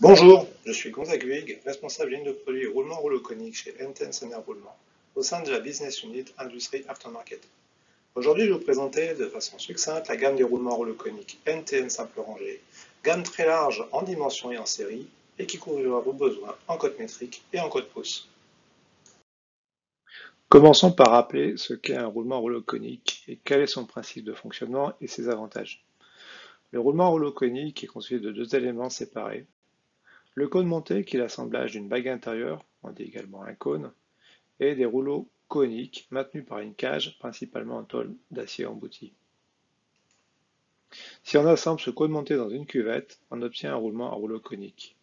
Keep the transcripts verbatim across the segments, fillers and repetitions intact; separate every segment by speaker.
Speaker 1: Bonjour, je suis Gonzague Huyghe, responsable ligne de produits roulement rouleau conique chez Enten Sonner Roulement, au sein de la Business Unit Industrie Aftermarket. Aujourd'hui, je vais vous présenter de façon succincte la gamme des roulements rouleau conique N T N simple rangée, gamme très large en dimension et en série, et qui couvrira vos besoins en code métrique et en code pouce. Commençons par rappeler ce qu'est un roulement rouleau conique et quel est son principe de fonctionnement et ses avantages. Le roulement rouleau conique est constitué de deux éléments séparés. Le cône monté, qui est l'assemblage d'une bague intérieure, on dit également un cône, et des rouleaux coniques maintenus par une cage, principalement en tôle d'acier embouti. Si on assemble ce cône monté dans une cuvette, on obtient un roulement à rouleau conique.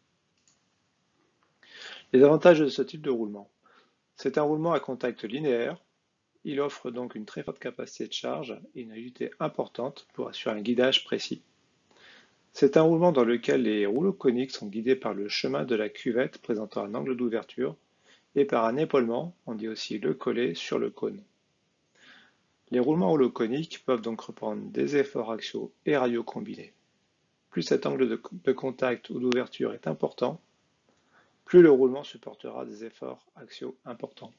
Speaker 1: Les avantages de ce type de roulement. C'est un roulement à contact linéaire. Il offre donc une très forte capacité de charge et une agilité importante pour assurer un guidage précis. C'est un roulement dans lequel les rouleaux coniques sont guidés par le chemin de la cuvette présentant un angle d'ouverture et par un épaulement, on dit aussi le collet, sur le cône. Les roulements rouleaux coniques peuvent donc reprendre des efforts axiaux et radiaux combinés. Plus cet angle de, de contact ou d'ouverture est important, plus le roulement supportera des efforts axiaux importants.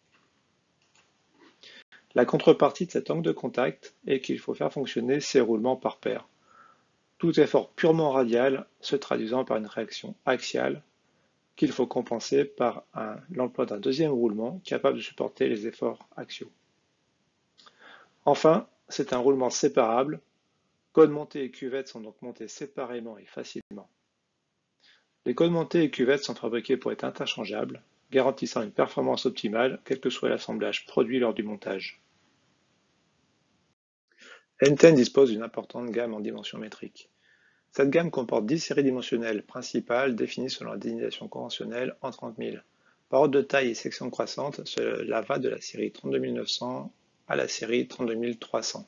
Speaker 1: La contrepartie de cet angle de contact est qu'il faut faire fonctionner ces roulements par paire. Tout effort purement radial se traduisant par une réaction axiale qu'il faut compenser par l'emploi d'un deuxième roulement capable de supporter les efforts axiaux. Enfin, c'est un roulement séparable. Cône monté et cuvette sont donc montés séparément et facilement. Les cônes montés et cuvettes sont fabriqués pour être interchangeables, garantissant une performance optimale quel que soit l'assemblage produit lors du montage. Enten dispose d'une importante gamme en dimension métrique. Cette gamme comporte dix séries dimensionnelles principales définies selon la désignation conventionnelle en trente mille. Par ordre de taille et section croissante, cela va de la série trente-deux mille neuf cents à la série trente-deux mille trois cents.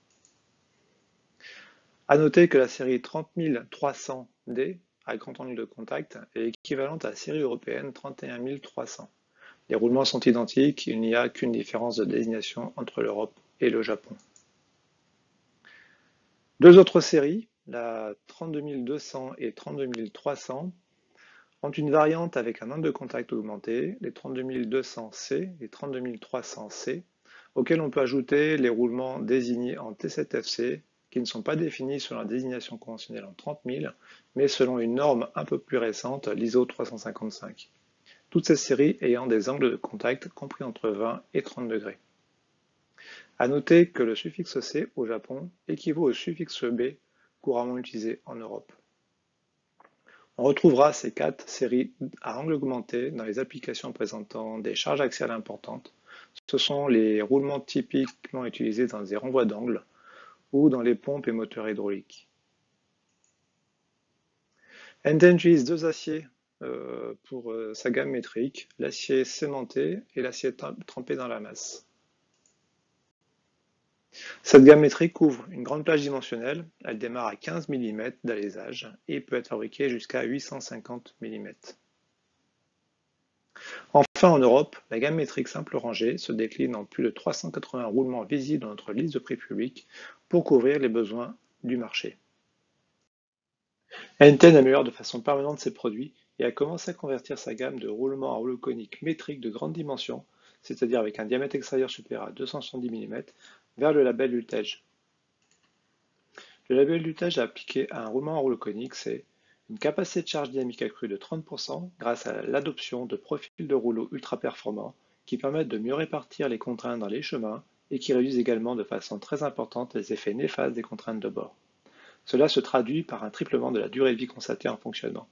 Speaker 1: À noter que la série trente mille trois cents D, à grand angle de contact, est équivalente à la série européenne trente et un mille trois cents. Les roulements sont identiques, il n'y a qu'une différence de désignation entre l'Europe et le Japon. Deux autres séries, la trente-deux mille deux cents et trente-deux mille trois cents, ont une variante avec un angle de contact augmenté, les trente-deux mille deux cents C et trente-deux mille trois cents C, auxquels on peut ajouter les roulements désignés en T sept F C, qui ne sont pas définis selon la désignation conventionnelle en trente mille, mais selon une norme un peu plus récente, l'I S O trois cent cinquante-cinq. Toutes ces séries ayant des angles de contact compris entre vingt et trente degrés. À noter que le suffixe C au Japon équivaut au suffixe B couramment utilisé en Europe. On retrouvera ces quatre séries à angle augmenté dans les applications présentant des charges axiales importantes. Ce sont les roulements typiquement utilisés dans des renvois d'angle ou dans les pompes et moteurs hydrauliques. Enten utilise deux aciers euh, pour euh, sa gamme métrique, l'acier cémenté et l'acier trempé dans la masse. Cette gamme métrique couvre une grande plage dimensionnelle, elle démarre à quinze millimètres d'alésage et peut être fabriquée jusqu'à huit cent cinquante millimètres. Enfin, en Europe, la gamme métrique simple rangée se décline en plus de trois cent quatre-vingts roulements visibles dans notre liste de prix public pour couvrir les besoins du marché. Enten améliore de façon permanente ses produits et a commencé à convertir sa gamme de roulements à rouleau conique métrique de grande dimension, c'est-à-dire avec un diamètre extérieur supérieur à deux cent soixante-dix millimètres, vers le label Ultège. Le label Ultège appliqué à un roulement à rouleau conique, c'est une capacité de charge dynamique accrue de trente pour cent grâce à l'adoption de profils de rouleaux ultra performants qui permettent de mieux répartir les contraintes dans les chemins et qui réduisent également de façon très importante les effets néfastes des contraintes de bord. Cela se traduit par un triplement de la durée de vie constatée en fonctionnement.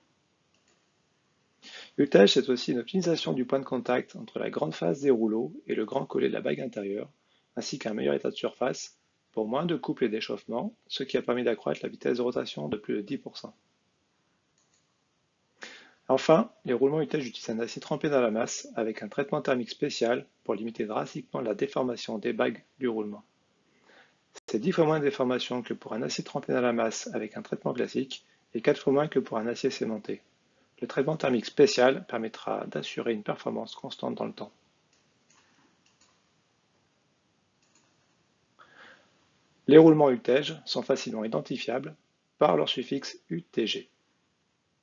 Speaker 1: Ultège, c'est aussi une optimisation du point de contact entre la grande face des rouleaux et le grand collet de la bague intérieure, ainsi qu'un meilleur état de surface, pour moins de couple et d'échauffement, ce qui a permis d'accroître la vitesse de rotation de plus de dix pour cent. Enfin, les roulements Ultège utilisent un acier trempé dans la masse avec un traitement thermique spécial pour limiter drastiquement la déformation des bagues du roulement. C'est dix fois moins de déformation que pour un acier trempé dans la masse avec un traitement classique et quatre fois moins que pour un acier cémenté. Le traitement thermique spécial permettra d'assurer une performance constante dans le temps. Les roulements Ultège sont facilement identifiables par leur suffixe U T G.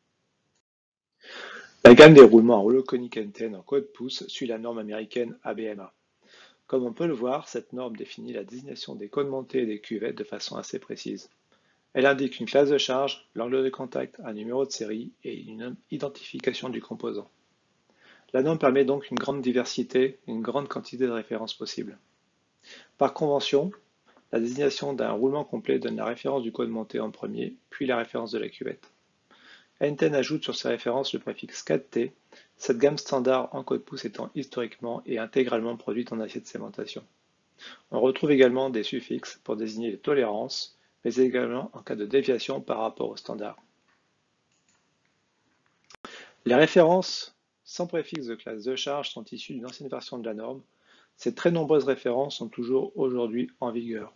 Speaker 1: La gamme des roulements en rouleau conique N T N en code pouce suit la norme américaine A B M A. Comme on peut le voir, cette norme définit la désignation des cônes montés et des cuvettes de façon assez précise. Elle indique une classe de charge, l'angle de contact, un numéro de série et une identification du composant. La norme permet donc une grande diversité et une grande quantité de références possibles. Par convention, la désignation d'un roulement complet donne la référence du cône monté en premier, puis la référence de la cuvette. N T N ajoute sur ces références le préfixe quatre T, cette gamme standard en code pouce étant historiquement et intégralement produite en acier de cémentation. On retrouve également des suffixes pour désigner les tolérances, mais également en cas de déviation par rapport au standard. Les références sans préfixe de classe de charge sont issues d'une ancienne version de la norme. Ces très nombreuses références sont toujours aujourd'hui en vigueur.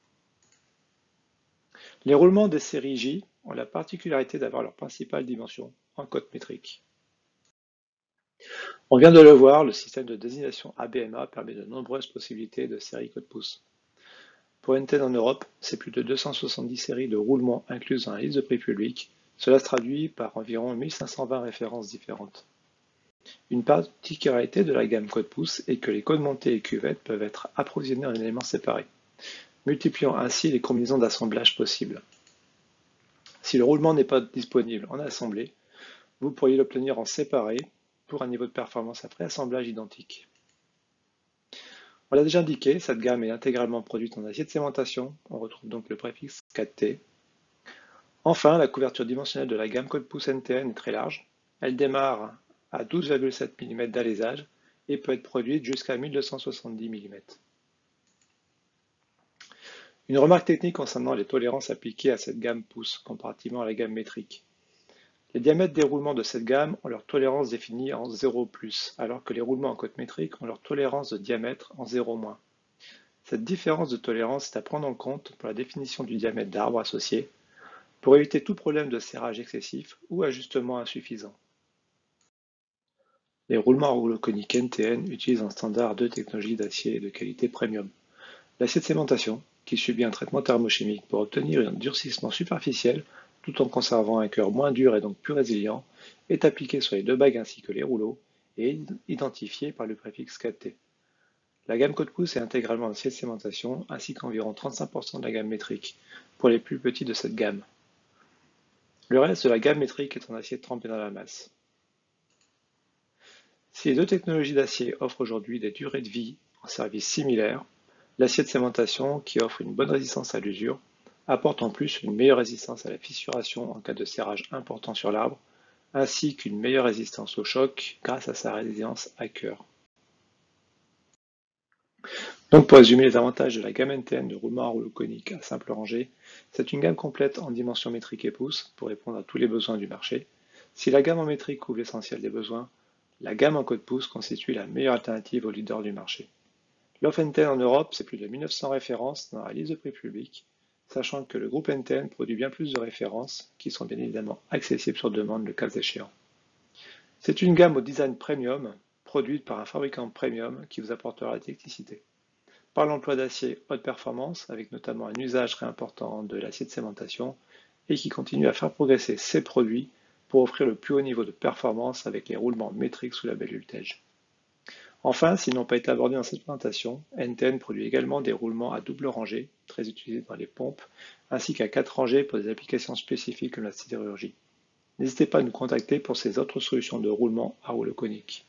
Speaker 1: Les roulements des séries J ont la particularité d'avoir leur principale dimension en code métrique. On vient de le voir, le système de désignation A B M A permet de nombreuses possibilités de séries code pouce. Pour N T N en Europe, c'est plus de deux cent soixante-dix séries de roulements incluses dans la liste de prix publique. Cela se traduit par environ mille cinq cent vingt références différentes. Une particularité de la gamme code pouce est que les cônes montés et cuvettes peuvent être approvisionnés en éléments séparés, multipliant ainsi les combinaisons d'assemblage possibles. Si le roulement n'est pas disponible en assemblée, vous pourriez l'obtenir en séparé pour un niveau de performance après assemblage identique. On l'a déjà indiqué, cette gamme est intégralement produite en acier de cémentation, on retrouve donc le préfixe quatre T. Enfin, la couverture dimensionnelle de la gamme code pouce N T N est très large. Elle démarre à douze virgule sept millimètres d'alésage et peut être produite jusqu'à mille deux cent soixante-dix millimètres. Une remarque technique concernant les tolérances appliquées à cette gamme pouce comparativement à la gamme métrique. Les diamètres des roulements de cette gamme ont leur tolérance définie en zéro plus, alors que les roulements en code métrique ont leur tolérance de diamètre en zéro moins. Cette différence de tolérance est à prendre en compte pour la définition du diamètre d'arbre associé, pour éviter tout problème de serrage excessif ou ajustement insuffisant. Les roulements à rouleau conique N T N utilisent un standard de technologie d'acier de qualité premium. L'acier de cémentation, qui subit un traitement thermochimique pour obtenir un durcissement superficiel tout en conservant un cœur moins dur et donc plus résilient, est appliqué sur les deux bagues ainsi que les rouleaux et est identifié par le préfixe quatre T. La gamme code pouce est intégralement en acier de cémentation ainsi qu'environ trente-cinq pour cent de la gamme métrique pour les plus petits de cette gamme. Le reste de la gamme métrique est en acier trempé dans la masse. Si les deux technologies d'acier offrent aujourd'hui des durées de vie en service similaires, l'acier de cémentation, qui offre une bonne résistance à l'usure, apporte en plus une meilleure résistance à la fissuration en cas de serrage important sur l'arbre, ainsi qu'une meilleure résistance au choc grâce à sa résilience à cœur. Donc pour résumer les avantages de la gamme N T N de roulement à rouleau conique à simple rangée, c'est une gamme complète en dimension métrique et pouce pour répondre à tous les besoins du marché. Si la gamme en métrique couvre l'essentiel des besoins, la gamme en code pouce constitue la meilleure alternative au leader du marché. L'offre N T N en Europe, c'est plus de mille neuf cents références dans la liste de prix public, sachant que le groupe N T N produit bien plus de références qui sont bien évidemment accessibles sur demande le cas échéant. C'est une gamme au design premium, produite par un fabricant premium qui vous apportera la technicité. Par l'emploi d'acier haute performance, avec notamment un usage très important de l'acier de cémentation, et qui continue à faire progresser ses produits pour offrir le plus haut niveau de performance avec les roulements métriques sous label Ultège. Enfin, s'ils n'ont pas été abordés dans cette présentation, N T N produit également des roulements à double rangée, très utilisés dans les pompes, ainsi qu'à quatre rangées pour des applications spécifiques comme la sidérurgie. N'hésitez pas à nous contacter pour ces autres solutions de roulement à rouleau conique.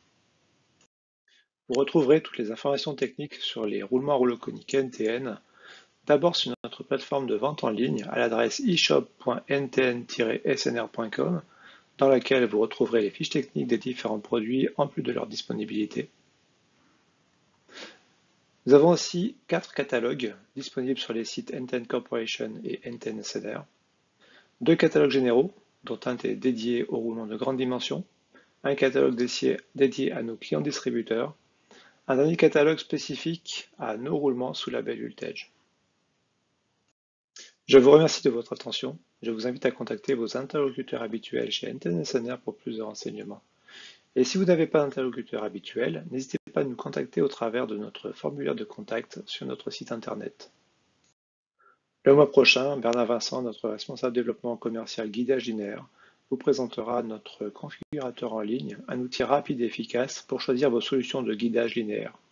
Speaker 1: Vous retrouverez toutes les informations techniques sur les roulements à rouleau conique N T N, d'abord sur notre plateforme de vente en ligne à l'adresse e shop point n t n tiret s n r point com, dans laquelle vous retrouverez les fiches techniques des différents produits en plus de leur disponibilité. Nous avons aussi quatre catalogues disponibles sur les sites N T N Corporation et N T N S N R, deux catalogues généraux, dont un est dédié aux roulements de grande dimension, un catalogue dédié à nos clients distributeurs, un dernier catalogue spécifique à nos roulements sous label Ultège. Je vous remercie de votre attention. Je vous invite à contacter vos interlocuteurs habituels chez N T N S N R pour plus de renseignements. Et si vous n'avez pas d'interlocuteur habituel, n'hésitez pas à nous contacter au travers de notre formulaire de contact sur notre site internet. Le mois prochain, Bernard Vincent, notre responsable développement commercial guidage linéaire, vous présentera notre configurateur en ligne, un outil rapide et efficace pour choisir vos solutions de guidage linéaire.